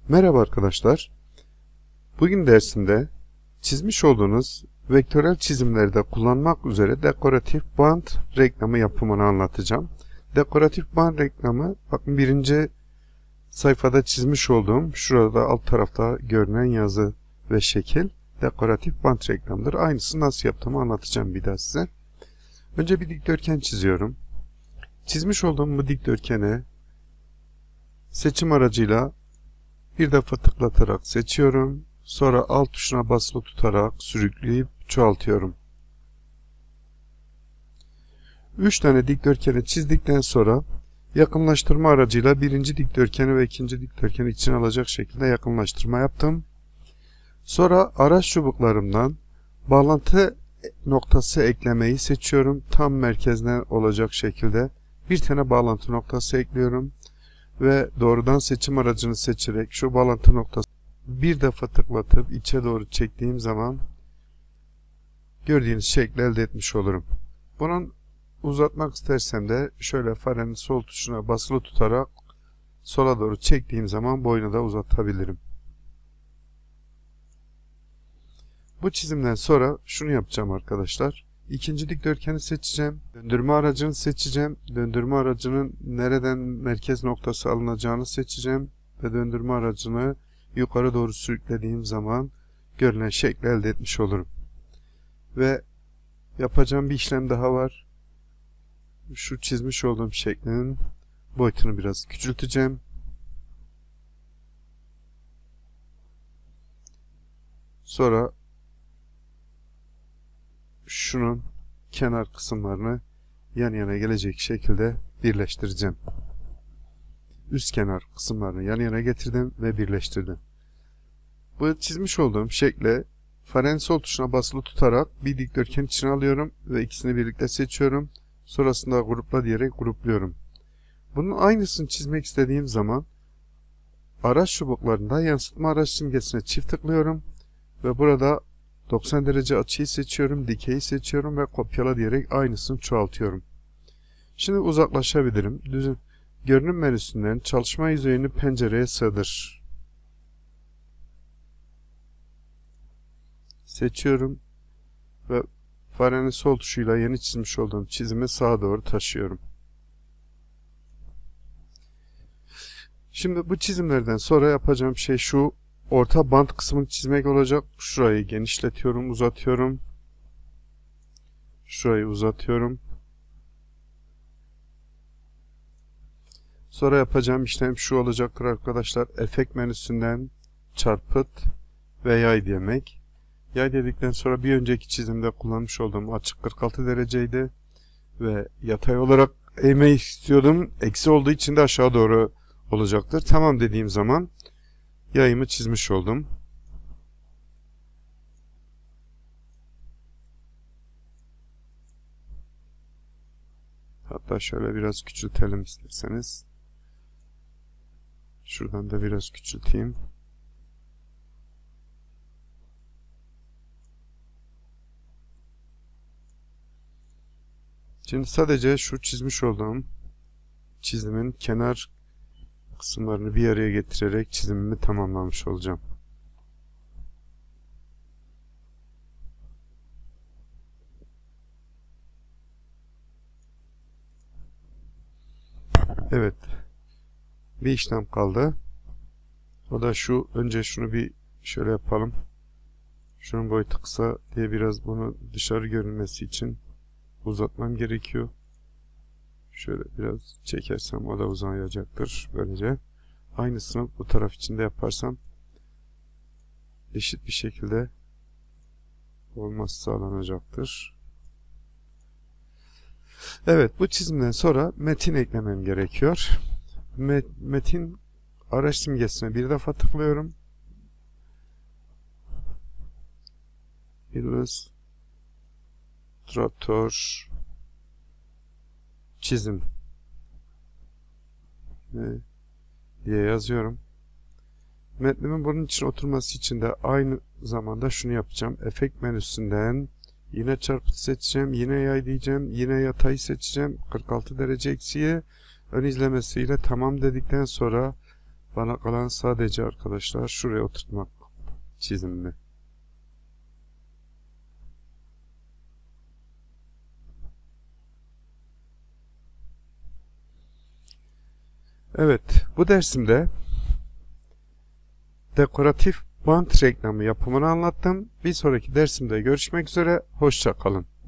Merhaba arkadaşlar. Bugün dersinde çizmiş olduğunuz vektörel çizimlerde kullanmak üzere dekoratif bant reklamı yapımını anlatacağım. Dekoratif bant reklamı, bakın birinci sayfada çizmiş olduğum, şurada alt tarafta görünen yazı ve şekil dekoratif bant reklamıdır. Aynısını nasıl yaptığımı anlatacağım bir daha size. Önce bir dikdörtgen çiziyorum. Çizmiş olduğum bu dikdörtgeni seçim aracıyla bir defa tıklatarak seçiyorum. Sonra alt tuşuna basılı tutarak sürükleyip çoğaltıyorum. 3 tane dikdörtgeni çizdikten sonra yakınlaştırma aracıyla birinci dikdörtgeni ve ikinci dikdörtgeni içine alacak şekilde yakınlaştırma yaptım. Sonra araç çubuklarımdan bağlantı noktası eklemeyi seçiyorum. Tam merkezden olacak şekilde bir tane bağlantı noktası ekliyorum. Ve doğrudan seçim aracını seçerek şu bağlantı noktası bir defa tıklatıp içe doğru çektiğim zaman gördüğünüz şekli elde etmiş olurum. Bunun uzatmak istersem de şöyle farenin sol tuşuna basılı tutarak sola doğru çektiğim zaman boyunu da uzatabilirim. Bu çizimden sonra şunu yapacağım arkadaşlar. İkinci dikdörtgeni seçeceğim. Döndürme aracını seçeceğim. Döndürme aracının nereden merkez noktası alınacağını seçeceğim. Ve döndürme aracını yukarı doğru sürüklediğim zaman görünen şekli elde etmiş olurum. Ve yapacağım bir işlem daha var. Şu çizmiş olduğum şeklin boyutunu biraz küçülteceğim. Sonra şunun kenar kısımlarını yan yana gelecek şekilde birleştireceğim. Üst kenar kısımlarını yan yana getirdim ve birleştirdim. Bu çizmiş olduğum şekle farenin sol tuşuna basılı tutarak bir dikdörtgen içine alıyorum ve ikisini birlikte seçiyorum. Sonrasında grupla diyerek grupluyorum. Bunun aynısını çizmek istediğim zaman araç çubuklarında yansıtma araç simgesine çift tıklıyorum ve burada 90 derece açıyı seçiyorum, dikeyi seçiyorum ve kopyala diyerek aynısını çoğaltıyorum. Şimdi uzaklaşabilirim. Görünüm menüsünden çalışma yüzeyini pencereye sığdır. Seçiyorum ve farenin sol tuşuyla yeni çizmiş olduğum çizimi sağa doğru taşıyorum. Şimdi bu çizimlerden sonra yapacağım şey şu. Orta bant kısmını çizmek olacak. Şurayı genişletiyorum, uzatıyorum. Şurayı uzatıyorum. Sonra yapacağım işlem şu olacaktır arkadaşlar. Efekt menüsünden çarpıt ve yay demek. Yay dedikten sonra bir önceki çizimde kullanmış olduğum açık 46 dereceydi. Ve yatay olarak eğmeyi istiyordum. Eksi olduğu için de aşağı doğru olacaktır. Tamam dediğim zaman yayımı çizmiş oldum. Hatta şöyle biraz küçültelim isterseniz. Şuradan da biraz küçülteyim. Şimdi sadece şu çizmiş olduğum çizimin kenar kısımlarını bir araya getirerek çizimimi tamamlamış olacağım. Evet. Bir işlem kaldı. O da şu. Önce şunu bir şöyle yapalım. Şunun boyutu kısa diye biraz bunu dışarı görünmesi için uzatmam gerekiyor. Şöyle biraz çekersem o da uzayacaktır. Böylece aynısını bu taraf içinde yaparsam eşit bir şekilde olması sağlanacaktır. Evet, bu çizimden sonra metin eklemem gerekiyor. Metin araç simgesine bir defa tıklıyorum. Illustrator çizim diye yazıyorum. Metnimin bunun için oturması için de aynı zamanda şunu yapacağım. Efekt menüsünden yine çarpıt seçeceğim. Yine yay diyeceğim. Yine yatayı seçeceğim. 46 derece eksiye ön izlemesiyle tamam dedikten sonra Bana kalan sadece arkadaşlar şuraya oturtmak çizimini. Evet, bu dersimde dekoratif bant reklamı yapımını anlattım. Bir sonraki dersimde görüşmek üzere. Hoşça kalın.